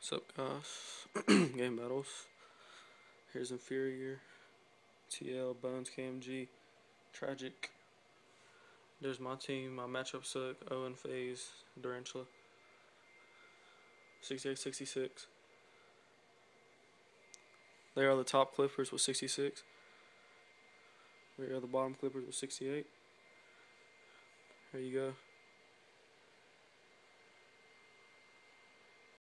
What's up, guys? Game battles. Here's Inferior, TL, Bones, KMG, Tragic. There's my team. My matchup suck. Owen, FaZe, Durantula. 68-66. There are the top Clippers with 66. There are the bottom Clippers with 68. Here you go.